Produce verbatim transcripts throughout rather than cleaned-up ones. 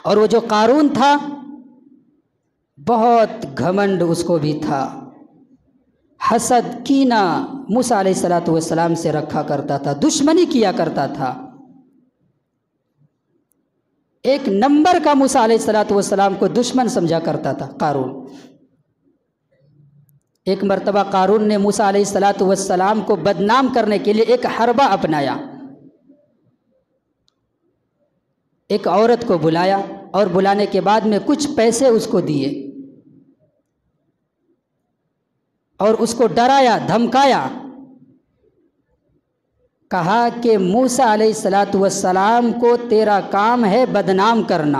اور وہ جو قارون تھا بہت گھمنڈ اس کو بھی تھا، حسد کینہ موسیٰ علیہ الصلوۃ والسلام سے رکھا کرتا تھا، دشمنی کیا کرتا تھا۔ ایک نمبر کا موسیٰ علیہ الصلوۃ والسلام کو دشمن سمجھا کرتا تھا قارون۔ ایک مرتبہ قارون نے موسیٰ علیہ الصلوۃ والسلام کو بدنام کرنے کے لیے ایک حربہ اپنایا، ایک عورت کو بلایا اور بلانے کے بعد میں کچھ پیسے اس کو دیے اور اس کو ڈرایا، دھمکایا، کہا کہ موسیٰ علیہ الصلوۃ والسلام کو تیرا کام ہے بدنام کرنا۔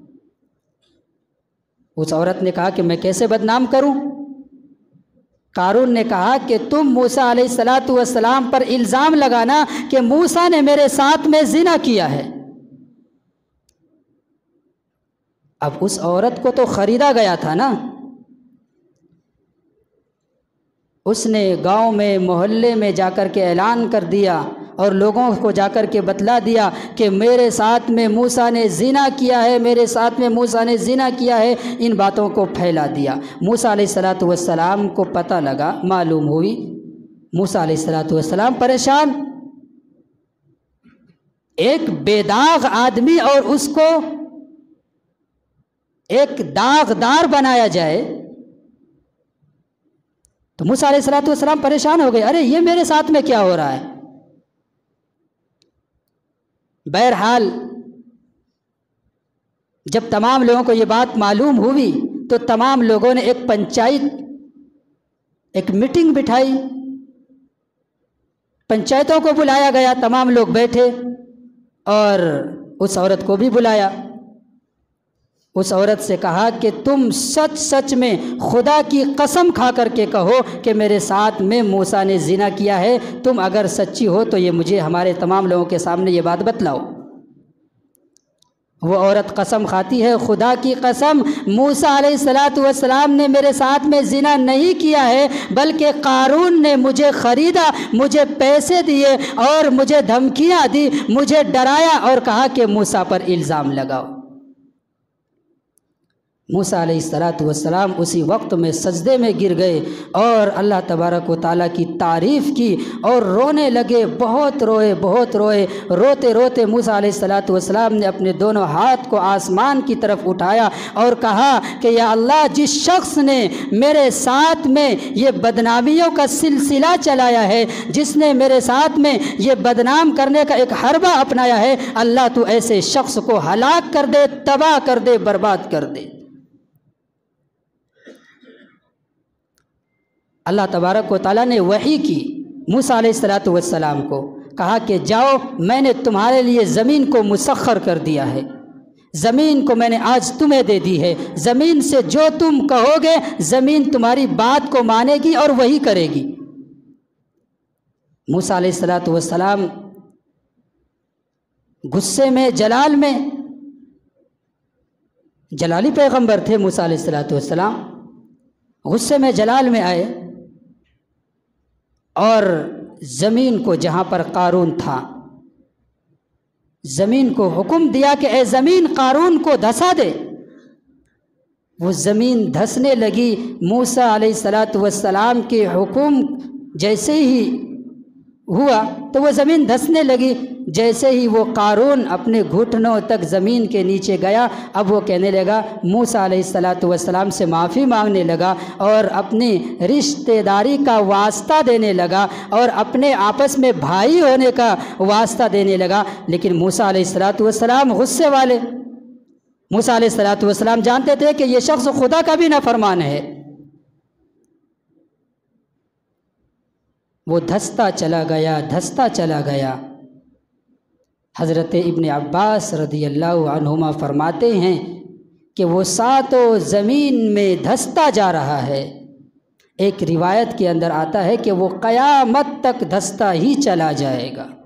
اس عورت نے کہا کہ میں کیسے بدنام کروں؟ قارون نے کہا کہ تم موسیٰ علیہ الصلوۃ والسلام پر الزام لگانا کہ موسیٰ نے میرے ساتھ میں زنا کیا ہے۔ اب اس عورت کو تو خریدا گیا تھا نا، اس نے گاؤں میں محلے میں جا کر کے اعلان کر دیا اور لوگوں کو جا کر کے بتلا دیا کہ میرے ساتھ میں موسیٰ نے زنا کیا ہے، میرے ساتھ میں موسیٰ نے زنا کیا ہے، ان باتوں کو پھیلا دیا۔ موسیٰ علیہ الصلوۃ والسلام کو پتہ لگا، معلوم ہوئی، موسیٰ علیہ الصلوۃ والسلام پریشان۔ ایک بے داغ آدمی اور اس کو ایک داغدار بنایا جائے تو موسیٰ علیہ الصلوۃ والسلام پریشان ہو گئے، ارے یہ میرے ساتھ میں کیا ہو رہا ہے؟ بہرحال جب تمام لوگوں کو یہ بات معلوم ہوئی تو تمام لوگوں نے ایک پنچایت ایک میٹنگ بٹھائی، پنچایتوں کو بلایا گیا، تمام لوگ بیٹھے اور اس عورت کو بھی بلایا۔ اس عورت سے کہا کہ تم سچ سچ میں خدا کی قسم کھا کر کے کہو کہ میرے ساتھ میں موسیٰ نے زنا کیا ہے، تم اگر سچی ہو تو یہ مجھے ہمارے تمام لوگوں کے سامنے یہ بات بتلاؤ۔ وہ عورت قسم کھاتی ہے، خدا کی قسم موسیٰ علیہ الصلوۃ والسلام نے میرے ساتھ میں زنا نہیں کیا ہے، بلکہ قارون نے مجھے خریدا، مجھے پیسے دیے اور مجھے دھمکیاں دی، مجھے ڈرایا اور کہا کہ موسیٰ پر الزام لگاؤ۔ موسیٰ علیہ الصلوۃ والسلام اسی وقت میں سجدے میں گر گئے اور اللہ تبارک و تعالیٰ کی تعریف کی اور رونے لگے، بہت روئے بہت روئے روتے روتے موسیٰ علیہ الصلوۃ والسلام نے اپنے دونوں ہاتھ کو آسمان کی طرف اٹھایا اور کہا کہ یا اللہ، جس شخص نے میرے ساتھ میں یہ بدنامیوں کا سلسلہ چلایا ہے، جس نے میرے ساتھ میں یہ بدنام کرنے کا ایک حربہ اپنایا ہے، اللہ تو ایسے شخص کو ہلاک کر دے، تباہ کر دے، برباد کر دے۔ اللہ تبارک و تعالیٰ نے وحی کی موسیٰ علیہ الصلوۃ والسلام کو، کہا کہ جاؤ، میں نے تمہارے لیے زمین کو مسخر کر دیا ہے، زمین کو میں نے آج تمہیں دے دی ہے، زمین سے جو تم کہو گے زمین تمہاری بات کو مانے گی اور وہی کرے گی۔ موسیٰ علیہ الصلوۃ والسلام غصے میں، جلال میں، جلالی پیغمبر تھے موسیٰ علیہ الصلوۃ والسلام، غصے میں جلال میں آئے اور زمین کو، جہاں پر قارون تھا، زمین کو حکم دیا کہ اے زمین قارون کو دھسا دے۔ وہ زمین دھسنے لگی۔ موسیٰ علیہ الصلوۃ والسلام کے حکم جیسے ہی ہوا تو وہ زمین دھسنے لگی۔ جیسے ہی وہ قارون اپنے گھٹنوں تک زمین کے نیچے گیا، اب وہ کہنے لگا، موسیٰ علیہ الصلوۃ والسلام سے معافی مانگنے لگا اور اپنی رشتہ داری کا واسطہ دینے لگا اور اپنے آپس میں بھائی ہونے کا واسطہ دینے لگا۔ لیکن موسیٰ علیہ الصلوۃ والسلام غصے والے، موسیٰ علیہ الصلوۃ والسلام جانتے تھے کہ یہ شخص خدا کا بھی نافرمان ہے۔ وہ دھستا چلا گیا، دھستا چلا گیا۔ حضرت ابن عباس رضی اللہ عنہما فرماتے ہیں کہ وہ ساتوں زمین میں دھستا جا رہا ہے۔ ایک روایت کے اندر آتا ہے کہ وہ قیامت تک دھستا ہی چلا جائے گا۔